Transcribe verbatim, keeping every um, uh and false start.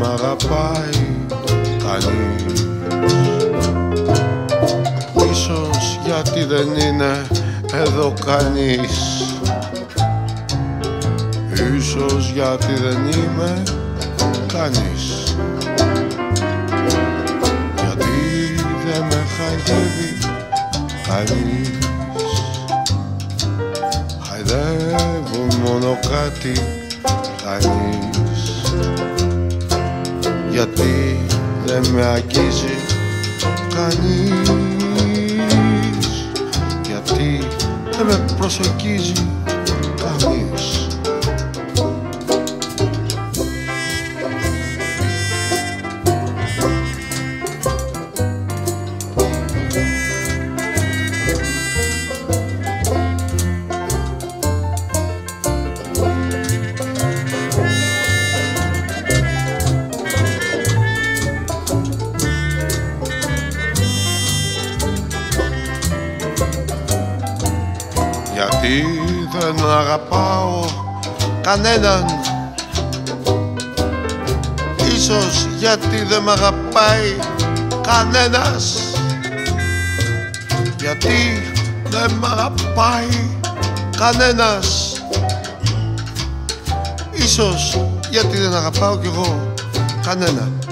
αγαπάει κανείς. Ίσως γιατί δεν είναι εδώ κανείς. Ίσως γιατί δεν είμαι κανείς. Γιατί δεν με χαϊδεύει κανείς. Χαϊδεύουν μόνο κάτι κανείς. Γιατί δεν με αγγίζει κανείς. Γιατί δεν με προσεγγίζει κανείς. Γιατί δεν αγαπάω κανέναν. Ίσως γιατί δεν μ' αγαπάει κανένας. Γιατί δεν μ' αγαπάει κανένας. Ίσως γιατί δεν αγαπάω κι εγώ κανέναν.